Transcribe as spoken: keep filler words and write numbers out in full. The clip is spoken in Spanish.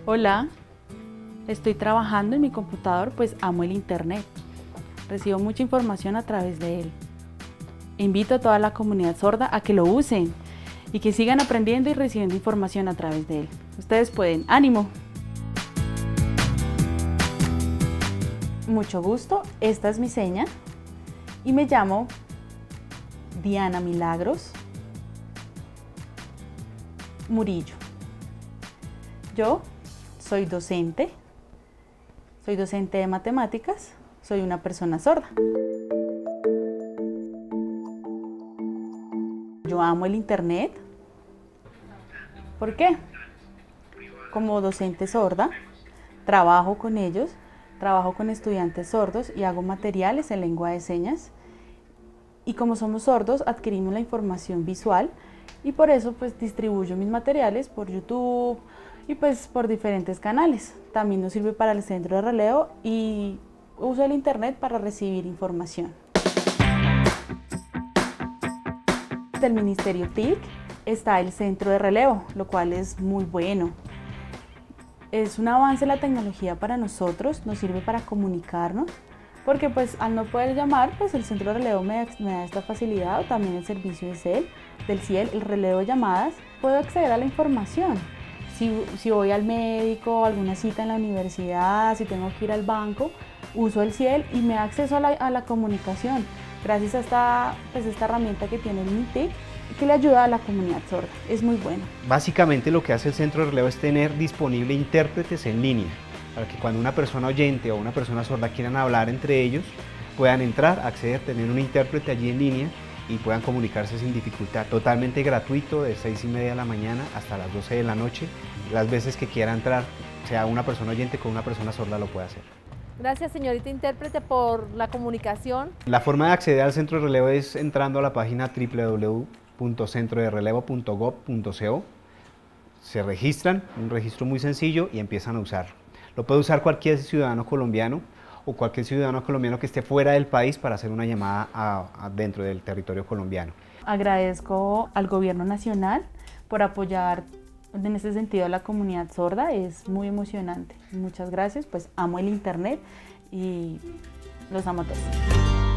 Hola, estoy trabajando en mi computador, pues amo el internet. Recibo mucha información a través de él. Invito a toda la comunidad sorda a que lo usen y que sigan aprendiendo y recibiendo información a través de él. Ustedes pueden, ¡ánimo! Mucho gusto, esta es mi seña y me llamo Diana Milagros Murillo. Yo soy docente, soy docente de matemáticas, soy una persona sorda. Yo amo el internet. ¿Por qué? Como docente sorda, trabajo con ellos, trabajo con estudiantes sordos y hago materiales en lengua de señas. Y como somos sordos, adquirimos la información visual y por eso pues distribuyo mis materiales por YouTube y pues por diferentes canales. También nos sirve para el centro de relevo y uso el internet para recibir información. Del Ministerio T I C está el centro de relevo, lo cual es muy bueno. Es un avance la tecnología para nosotros, nos sirve para comunicarnos, porque pues al no poder llamar, pues el centro de relevo me, me da esta facilidad, o también el servicio de C E L, del C I E L, el relevo de llamadas, puedo acceder a la información. Si, si voy al médico, alguna cita en la universidad, si tengo que ir al banco, uso el C I E L y me da acceso a la, a la comunicación, gracias a esta, pues, esta herramienta que tiene el M I T I C, que le ayuda a la comunidad sorda. Es muy bueno. Básicamente lo que hace el centro de relevo es tener disponible intérpretes en línea, para que cuando una persona oyente o una persona sorda quieran hablar entre ellos, puedan entrar, acceder, tener un intérprete allí en línea y puedan comunicarse sin dificultad. Totalmente gratuito, de seis y media de la mañana hasta las doce de la noche. Las veces que quiera entrar, sea una persona oyente con una persona sorda, lo puede hacer. Gracias, señorita intérprete, por la comunicación. La forma de acceder al centro de relevo es entrando a la página doble u doble u doble u punto centro de relevo punto gob punto co. Se registran, un registro muy sencillo y empiezan a usarlo. Lo puede usar cualquier ciudadano colombiano o cualquier ciudadano colombiano que esté fuera del país para hacer una llamada a, a dentro del territorio colombiano. Agradezco al gobierno nacional por apoyar en ese sentido a la comunidad sorda, es muy emocionante. Muchas gracias, pues amo el internet y los amo a todos.